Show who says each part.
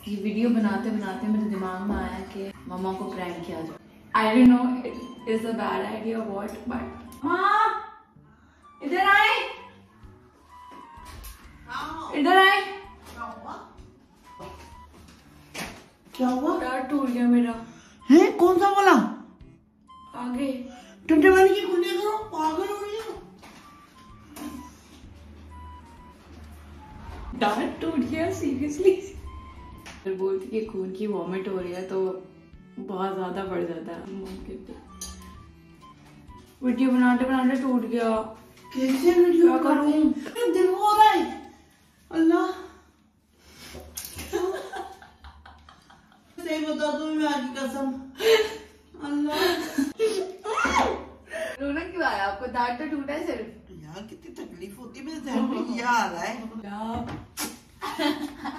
Speaker 1: ये वीडियो बनाते बनाते मेरे दिमाग में आया कि मम्मा को प्रैंक किया जाए। I don't know it is a bad idea what, but माँ इधर आए, इधर आए।
Speaker 2: क्या हुआ?
Speaker 1: पैर टूट गया मेरा।
Speaker 2: है? कौन सा वाला?
Speaker 1: आगे
Speaker 2: टंटे वाली की कुंडी करो, पागल हो रही हो?
Speaker 1: दांत टूट गया सीरियसली। फिर बोलती कि खून की वॉमिट हो रही है तो बहुत ज्यादा बढ़ जाता है मौके पे। वीडियो बनाते बनाते टूट गया।
Speaker 2: कैसे वीडियो
Speaker 1: क्या करूं?
Speaker 2: दिल हो रहा है। अल्लाह सही बता दो मैं आज की कसम। अल्लाह
Speaker 1: रोना क्यों आया आपको? दांत तो टूटा है सिर्फ।
Speaker 2: यार कितनी तकलीफ होती है, मेरे ध्यान में ये आ रहा है।